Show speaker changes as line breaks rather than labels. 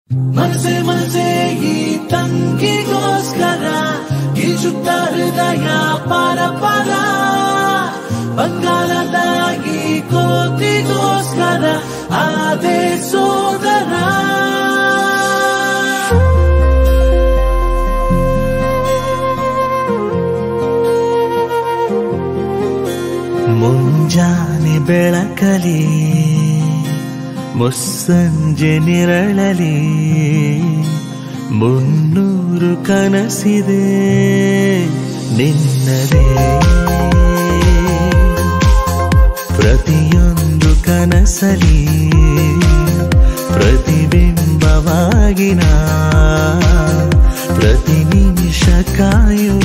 ಮನಸೆ ಮನಸೆ ಈ ತಂಗಿಗೋಸ್ಕರ ಗೀಚುತ್ತ ಹೃದಯ ಪರ ಪರ ಬಂಗಾರದ ಈ ಕೋತಿಗೋಸ್ಕರ ಆದೆ ಸೋದರ ಮುಂಜಾನೆ ಬೆಳಕಲಿ ಮುಸ್ಸಂಜೆ ನಿರಳಲಿ 300 ಕನಸಿದೆ ನಿನ್ನದೇ ಪ್ರತಿಯೊಂದು ಕನಸಲಿ ಪ್ರತಿಬಿಂಬವಾಗಿನ ಪ್ರತಿ ನಿಮಿಷ ಕಾಯುವ